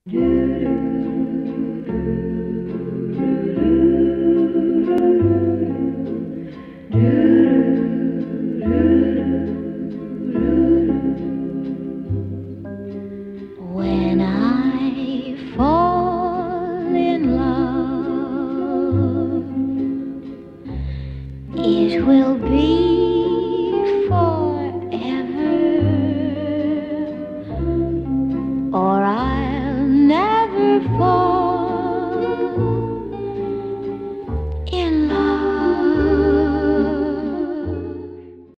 When I fall in love, it will be forever, or I'll never fall.